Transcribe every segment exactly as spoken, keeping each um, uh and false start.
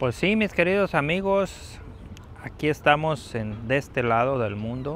Pues sí, mis queridos amigos, aquí estamos en, de este lado del mundo,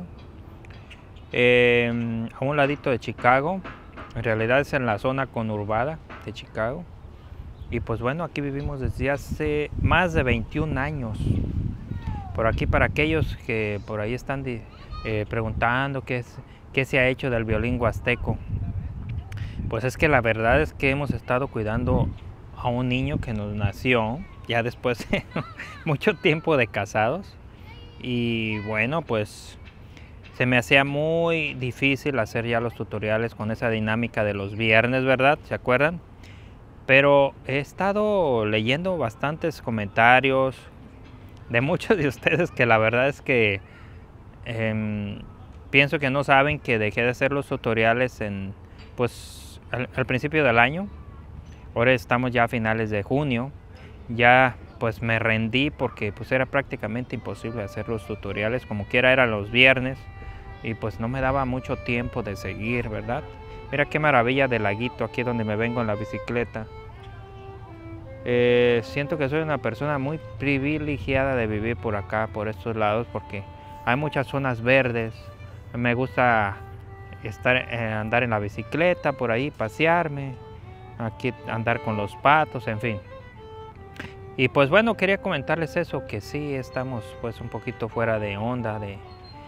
eh, a un ladito de Chicago. En realidad es en la zona conurbada de Chicago. Y pues bueno, aquí vivimos desde hace más de veintiún años. Por aquí, para aquellos que por ahí están de, eh, preguntando qué, es, qué se ha hecho del violín huasteco, pues es que la verdad es que hemos estado cuidando a un niño que nos nació ya después de mucho tiempo de casados. Y bueno, pues se me hacía muy difícil hacer ya los tutoriales con esa dinámica de los viernes, ¿verdad? ¿Se acuerdan? Pero he estado leyendo bastantes comentarios de muchos de ustedes que la verdad es que eh, pienso que no saben que dejé de hacer los tutoriales en, pues, al, al principio del año. Ahora estamos ya a finales de junio. Ya pues me rendí porque pues era prácticamente imposible hacer los tutoriales, como quiera eran los viernes y pues no me daba mucho tiempo de seguir, ¿verdad? Mira qué maravilla de laguito aquí donde me vengo en la bicicleta. Eh, siento que soy una persona muy privilegiada de vivir por acá, por estos lados, porque hay muchas zonas verdes. Me gusta estar, eh, andar en la bicicleta por ahí, pasearme, aquí andar con los patos, en fin. Y pues bueno, quería comentarles eso, que sí estamos pues un poquito fuera de onda de,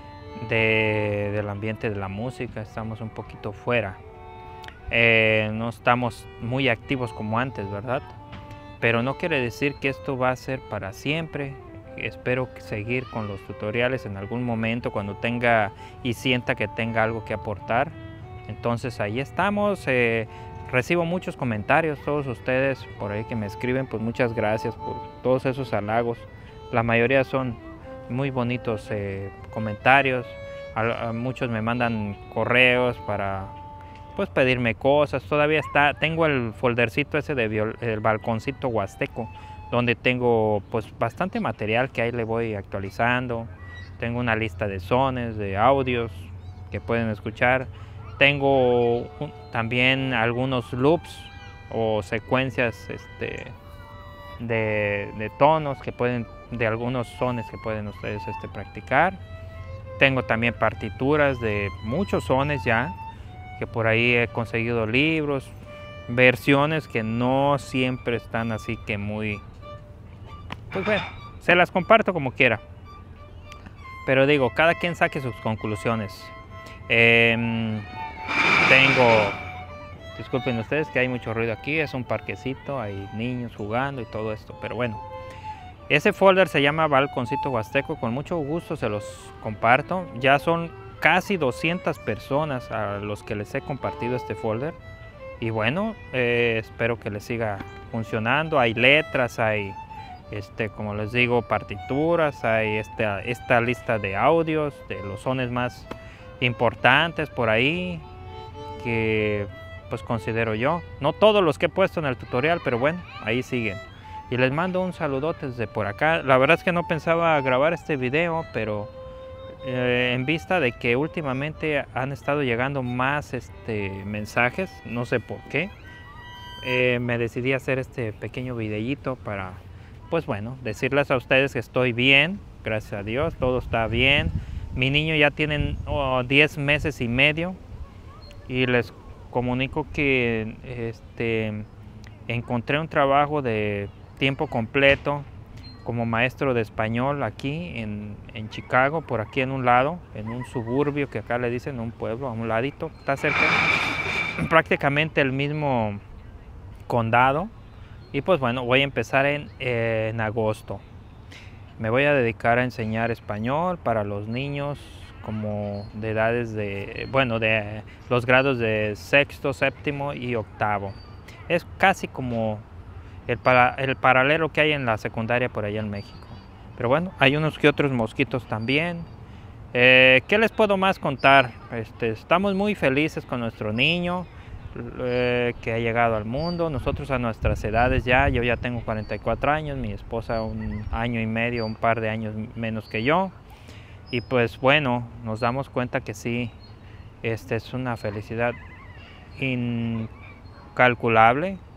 de, del ambiente de la música, estamos un poquito fuera. Eh, no estamos muy activos como antes, ¿verdad? Pero no quiere decir que esto va a ser para siempre. Espero seguir con los tutoriales en algún momento cuando tenga y sienta que tenga algo que aportar. Entonces ahí estamos. Eh, Recibo muchos comentarios, todos ustedes por ahí que me escriben, pues muchas gracias por todos esos halagos. La mayoría son muy bonitos eh, comentarios. A, a muchos me mandan correos para pues pedirme cosas. Todavía está, tengo el foldercito ese de viol, el balconcito huasteco, donde tengo pues bastante material que ahí le voy actualizando. Tengo una lista de sones, de audios que pueden escuchar. Tengo un, también algunos loops o secuencias este, de, de tonos que pueden, de algunos sones que pueden ustedes este, practicar. Tengo también partituras de muchos sones ya, que por ahí he conseguido libros, versiones que no siempre están así que muy... Pues bueno, se las comparto como quiera. Pero digo, cada quien saque sus conclusiones. Eh, Tengo, disculpen ustedes que hay mucho ruido aquí, es un parquecito, hay niños jugando y todo esto, pero bueno. Ese folder se llama Balconcito Huasteco, con mucho gusto se los comparto. Ya son casi doscientas personas a los que les he compartido este folder. Y bueno, eh, espero que les siga funcionando. Hay letras, hay, este, como les digo, partituras, hay esta, esta lista de audios, de los sones más importantes por ahí, que pues considero yo, no todos los que he puesto en el tutorial, pero bueno, ahí siguen. Y les mando un saludote desde por acá. La verdad es que no pensaba grabar este video, pero eh, en vista de que últimamente han estado llegando más este, mensajes, no sé por qué, eh, me decidí a hacer este pequeño videíto para, pues bueno, decirles a ustedes que estoy bien, gracias a Dios, todo está bien. Mi niño ya tiene oh, diez meses y medio. Y les comunico que este, encontré un trabajo de tiempo completo como maestro de español aquí en, en Chicago, por aquí en un lado, en un suburbio que acá le dicen, un pueblo, a un ladito, está cerca, prácticamente el mismo condado. Y pues bueno, voy a empezar en, eh, en agosto. Me voy a dedicar a enseñar español para los niños como de edades de, bueno, de los grados de sexto, séptimo y octavo. Es casi como el, para, el paralelo que hay en la secundaria por allá en México. Pero bueno, hay unos que otros mosquitos también. Eh, ¿Qué les puedo más contar? Este, estamos muy felices con nuestro niño eh, que ha llegado al mundo. Nosotros a nuestras edades ya, yo ya tengo cuarenta y cuatro años, mi esposa un año y medio, un par de años menos que yo. Y pues bueno, nos damos cuenta que sí, este es una felicidad incalculable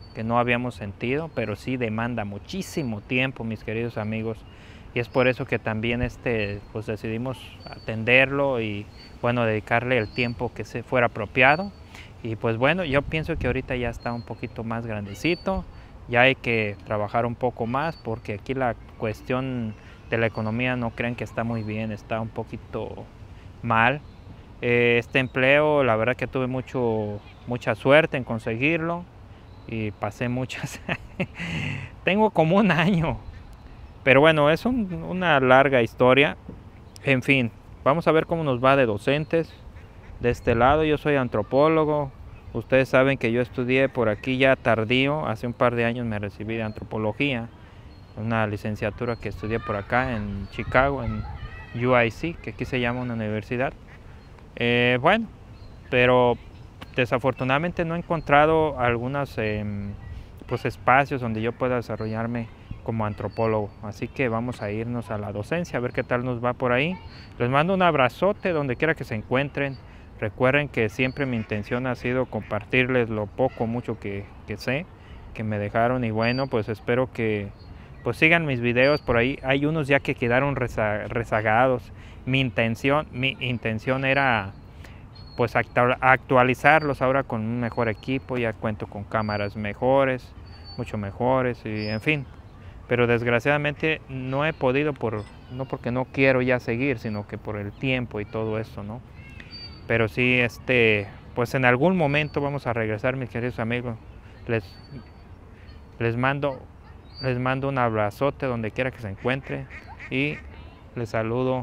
que no habíamos sentido, pero sí demanda muchísimo tiempo, mis queridos amigos. Y es por eso que también este, pues decidimos atenderlo y bueno, dedicarle el tiempo que se fuera apropiado. Y pues bueno, yo pienso que ahorita ya está un poquito más grandecito, ya hay que trabajar un poco más porque aquí la cuestión de la economía no crean que está muy bien, está un poquito mal. Eh, este empleo, la verdad que tuve mucho, mucha suerte en conseguirlo y pasé muchas. Tengo como un año, pero bueno, es un, una larga historia. En fin, vamos a ver cómo nos va de docentes. De este lado, yo soy antropólogo. Ustedes saben que yo estudié por aquí ya tardío, hace un par de años me recibí de antropología, una licenciatura que estudié por acá en Chicago, en U I C, que aquí se llama una universidad. Eh, bueno, pero desafortunadamente no he encontrado algunos eh, pues espacios donde yo pueda desarrollarme como antropólogo, así que vamos a irnos a la docencia a ver qué tal nos va por ahí. Les mando un abrazote donde quiera que se encuentren. Recuerden que siempre mi intención ha sido compartirles lo poco o mucho que, que sé, que me dejaron, y bueno, pues espero que pues sigan mis videos por ahí. Hay unos ya que quedaron reza, rezagados. Mi intención, mi intención era pues actualizarlos ahora con un mejor equipo, ya cuento con cámaras mejores, mucho mejores y en fin. Pero desgraciadamente no he podido, por, no porque no quiero ya seguir, sino que por el tiempo y todo eso, ¿no? Pero sí, este, pues en algún momento vamos a regresar, mis queridos amigos. Les, les, mando, les mando un abrazote donde quiera que se encuentre y les saludo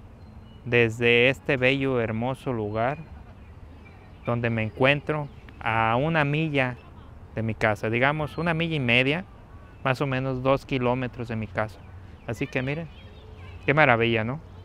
desde este bello, hermoso lugar donde me encuentro a una milla de mi casa, digamos una milla y media, más o menos dos kilómetros de mi casa. Así que miren, qué maravilla, ¿no?